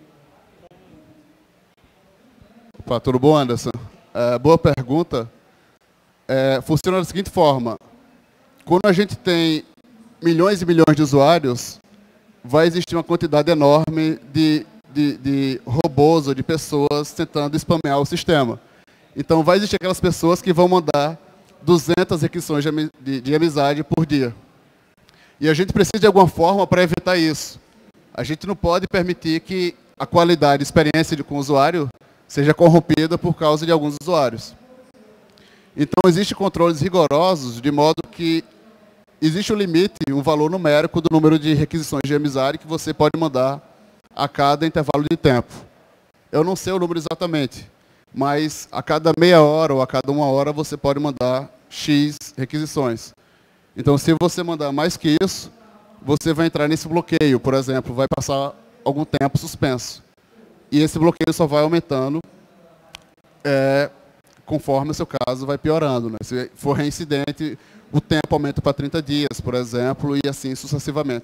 Opa, tudo bom, Anderson? Boa pergunta. Funciona da seguinte forma. Quando a gente tem milhões e milhões de usuários, vai existir uma quantidade enorme de robôs ou de pessoas tentando spamear o sistema. Então, vai existir aquelas pessoas que vão mandar 200 requisições de amizade por dia. E a gente precisa de alguma forma para evitar isso. A gente não pode permitir que a qualidade, a experiência com o usuário seja corrompida por causa de alguns usuários. Então, existem controles rigorosos, de modo que existe um limite, um valor numérico do número de requisições de amizade que você pode mandar a cada intervalo de tempo. Eu não sei o número exatamente, mas a cada meia hora ou a cada uma hora você pode mandar X requisições. Então, se você mandar mais que isso, você vai entrar nesse bloqueio, por exemplo, vai passar algum tempo suspenso. E esse bloqueio só vai aumentando conforme o seu caso vai piorando. Né? Se for reincidente, o tempo aumenta para 30 dias, por exemplo, e assim sucessivamente.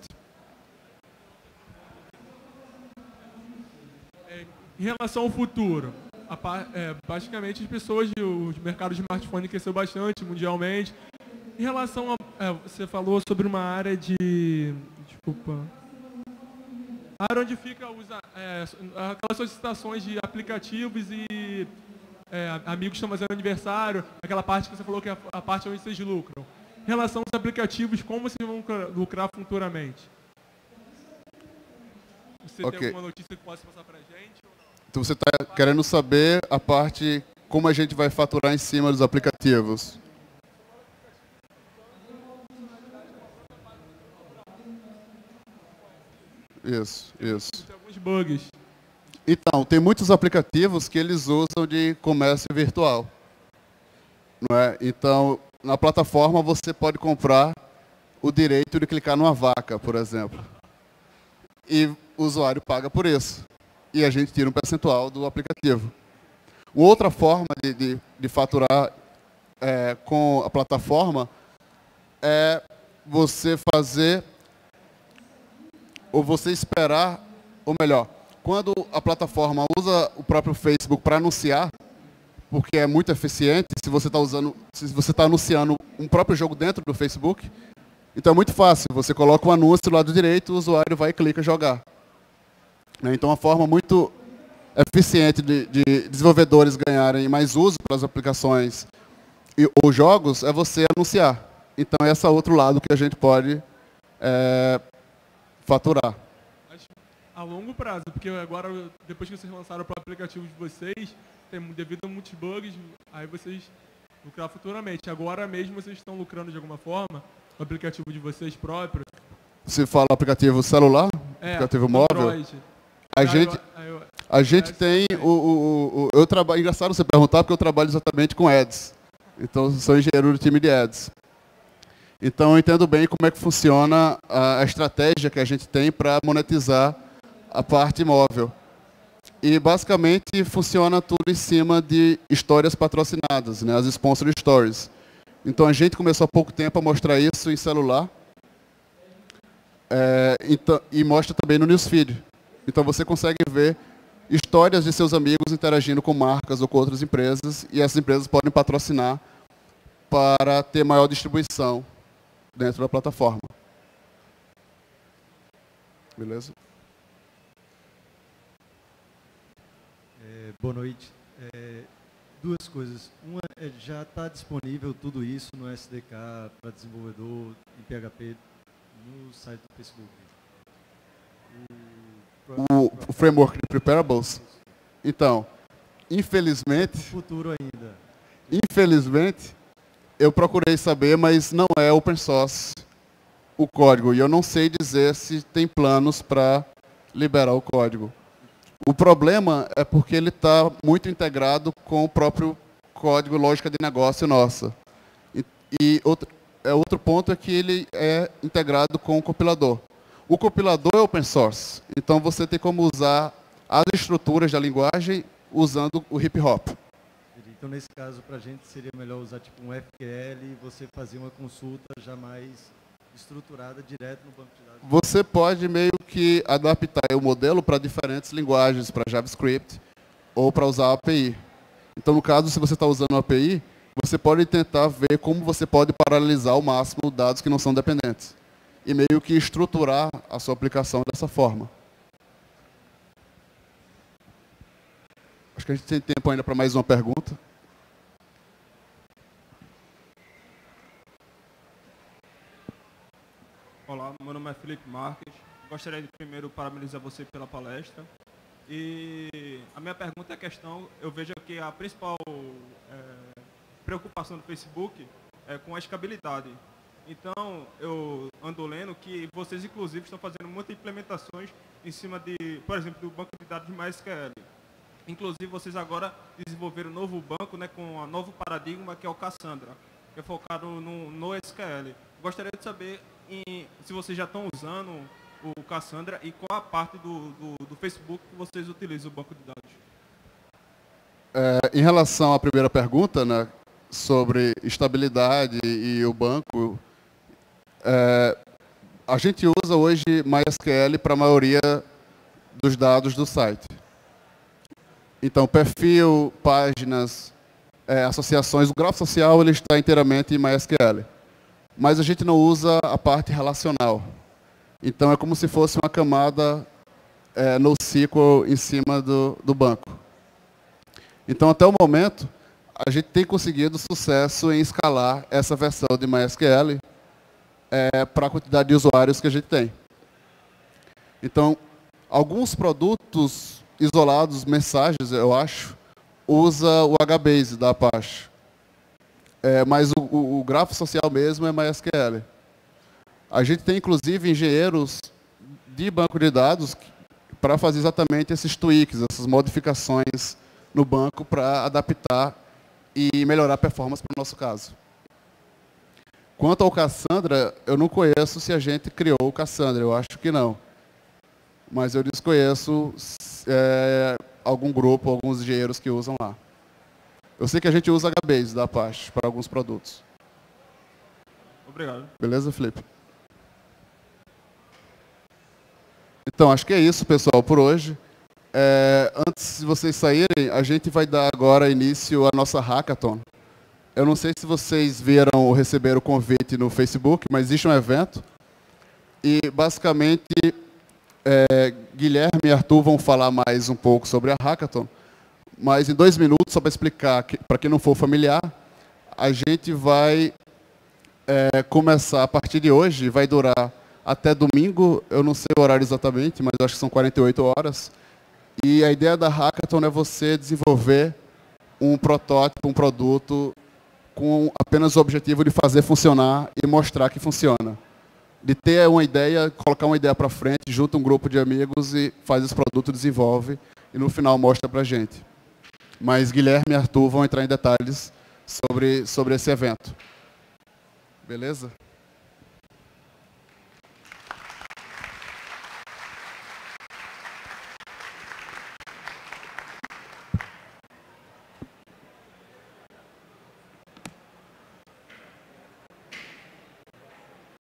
Em relação ao futuro, basicamente as pessoas, o mercado de smartphone cresceu bastante mundialmente. Em relação a, você falou sobre uma área de, desculpa, a área onde fica aquelas solicitações de aplicativos e amigos estão fazendo aniversário, aquela parte que você falou que é a parte onde vocês lucram. Em relação aos aplicativos, como vocês vão lucrar futuramente? Você tem alguma notícia que possa passar para a gente? Então você está querendo saber a parte, como a gente vai faturar em cima dos aplicativos. Isso. Tem alguns bugs. Então, tem muitos aplicativos que eles usam de comércio virtual. Não é? Então, na plataforma você pode comprar o direito de clicar numa vaca, por exemplo. E o usuário paga por isso. E a gente tira um percentual do aplicativo. Outra forma de faturar com a plataforma é você fazer, ou você esperar, ou melhor, quando a plataforma usa o próprio Facebook para anunciar, porque é muito eficiente, se você está anunciando um próprio jogo dentro do Facebook, então é muito fácil, você coloca um anúncio do lado direito, o usuário vai e clica jogar. Então, uma forma muito eficiente de desenvolvedores ganharem mais uso para as aplicações ou jogos é você anunciar. Então, esse é outro lado que a gente pode faturar. A longo prazo, porque agora, depois que vocês lançaram o próprio aplicativo de vocês, devido a muitos bugs, aí vocês lucrar futuramente. Agora mesmo vocês estão lucrando de alguma forma o aplicativo de vocês próprios? Você fala aplicativo celular? Aplicativo móvel? Android. A gente tem eu trabalho, engraçado você perguntar, porque eu trabalho exatamente com ads. Então, sou engenheiro do time de ads. Então, eu entendo bem como é que funciona a estratégia que a gente tem para monetizar a parte móvel. E, basicamente, funciona tudo em cima de histórias patrocinadas, né? As Sponsored Stories. Então, a gente começou há pouco tempo a mostrar isso em celular. E mostra também no Newsfeed. Então, você consegue ver histórias de seus amigos interagindo com marcas ou com outras empresas, e essas empresas podem patrocinar para ter maior distribuição dentro da plataforma. Beleza? Boa noite. Duas coisas. Uma, já está disponível tudo isso no SDK para desenvolvedor em PHP no site do Facebook. O framework de Preparables? Então, infelizmente... Futuro ainda. Infelizmente, eu procurei saber, mas não é open source o código. E eu não sei dizer se tem planos para liberar o código. O problema é porque ele está muito integrado com o próprio código lógica de negócio nossa. Outro ponto é que ele é integrado com o compilador. O compilador é open source, então você tem como usar as estruturas da linguagem usando o hip hop. Então, nesse caso, para a gente seria melhor usar tipo um FQL e você fazer uma consulta já mais estruturada direto no banco de dados. Você pode meio que adaptar o modelo para diferentes linguagens, para JavaScript ou para usar a API. Então, no caso, se você está usando a API, você pode tentar ver como você pode paralelizar ao máximo dados que não são dependentes. E meio que estruturar a sua aplicação dessa forma. Acho que a gente tem tempo ainda para mais uma pergunta. Olá, meu nome é Felipe Marques. Gostaria de primeiro parabenizar você pela palestra. E a minha pergunta é a questão, eu vejo que a principal preocupação do Facebook é com a escalabilidade. Então, eu ando lendo que vocês, inclusive, estão fazendo muitas implementações em cima de, por exemplo, do banco de dados de MySQL. Inclusive, vocês agora desenvolveram um novo banco, né, com um novo paradigma, que é o Cassandra, que é focado no SQL. Gostaria de saber se vocês já estão usando o Cassandra e qual a parte do Facebook que vocês utilizam o banco de dados. Em relação à primeira pergunta, né, sobre estabilidade e o banco, a gente usa hoje MySQL para a maioria dos dados do site. Então, perfil, páginas, associações, o grafo social ele está inteiramente em MySQL. Mas a gente não usa a parte relacional. Então, é como se fosse uma camada NoSQL em cima do banco. Então, até o momento, a gente tem conseguido sucesso em escalar essa versão de MySQL para a quantidade de usuários que a gente tem. Então, alguns produtos isolados, mensagens, eu acho, usa o HBase da Apache. Mas o grafo social mesmo é MySQL. A gente tem, inclusive, engenheiros de banco de dados para fazer exatamente esses tweaks, essas modificações no banco para adaptar e melhorar a performance para o nosso caso. Quanto ao Cassandra, eu não conheço se a gente criou o Cassandra, eu acho que não. Mas eu desconheço algum grupo, alguns engenheiros que usam lá. Eu sei que a gente usa HBase da Apache para alguns produtos. Obrigado. Beleza, Felipe? Então, acho que é isso, pessoal, por hoje. Antes de vocês saírem, a gente vai dar agora início à nossa Hackathon. Eu não sei se vocês viram ou receberam o convite no Facebook, mas existe um evento. E, basicamente, Guilherme e Arthur vão falar mais um pouco sobre a Hackathon. Mas, em 2 minutos, só para explicar, para quem não for familiar, a gente vai começar a partir de hoje, vai durar até domingo, eu não sei o horário exatamente, mas eu acho que são 48 horas. E a ideia da Hackathon é você desenvolver um protótipo, um produto, com apenas o objetivo de fazer funcionar e mostrar que funciona. De ter uma ideia, colocar uma ideia para frente, junta um grupo de amigos e faz esse produto, desenvolve e no final mostra para a gente. Mas Guilherme e Arthur vão entrar em detalhes sobre esse evento. Beleza?